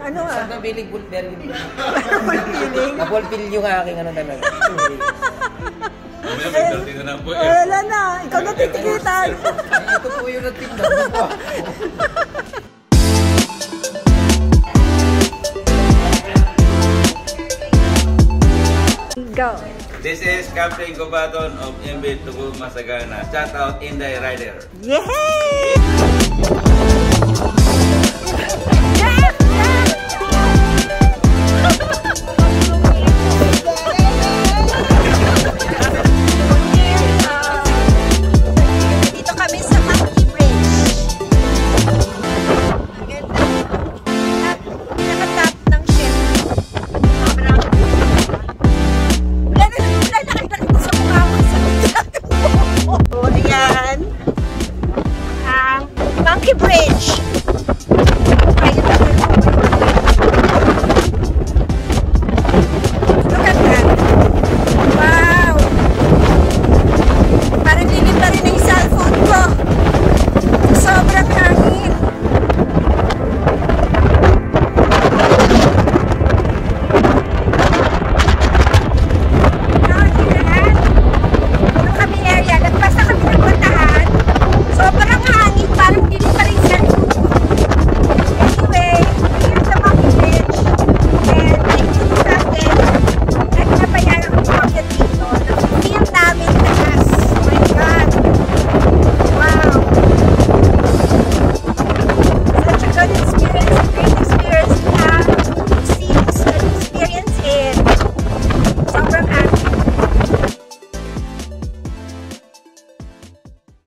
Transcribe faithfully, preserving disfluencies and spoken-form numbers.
ano ah? Saan nabiling fulfill? Fulfilling? Na-fulfill yung aking ano talaga. Mamaya may thirty na na po eh. Wala na, ikaw na titikitan. Ito po yung nagtignan po. Go. This is Captain Gubaton of M V Masagana. Shout out Inday Rider. Yay!